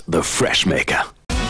the Fresh Maker.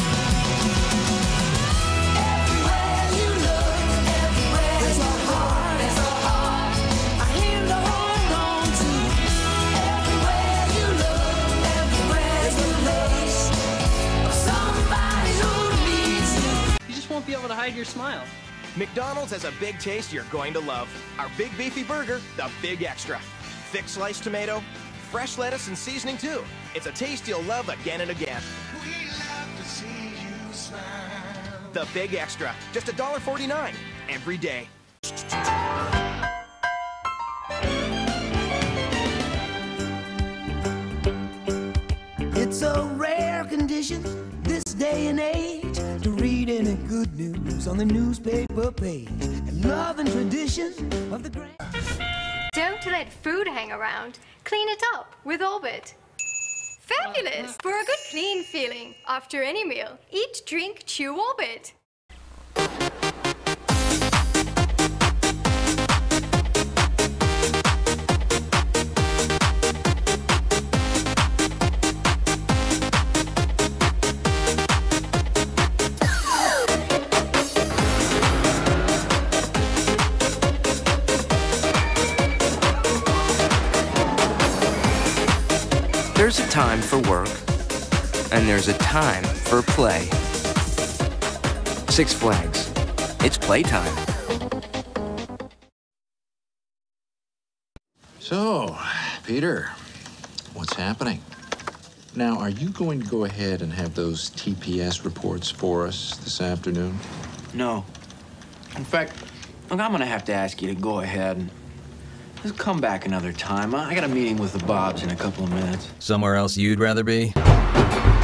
Won't be able to hide your smile. McDonald's has a big taste you're going to love. Our big beefy burger, the Big Extra. Thick sliced tomato, fresh lettuce and seasoning too. It's a taste you'll love again and again. We love to see you smile. The Big Extra, just $1.49 every day. It's a rare condition this day and age to read any good news on the newspaper page. And love and tradition of the grand. Don't let food hang around. Clean it up with Orbit. Fabulous! For a good clean feeling after any meal, eat, drink, chew Orbit. There's a time for work, and there's a time for play. Six Flags, it's playtime. So, Peter, what's happening? Now, are you going to go ahead and have those TPS reports for us this afternoon? No. In fact, look, I'm gonna have to ask you to go ahead and just come back another time. I got a meeting with the Bobs in a couple of minutes. Somewhere else you'd rather be?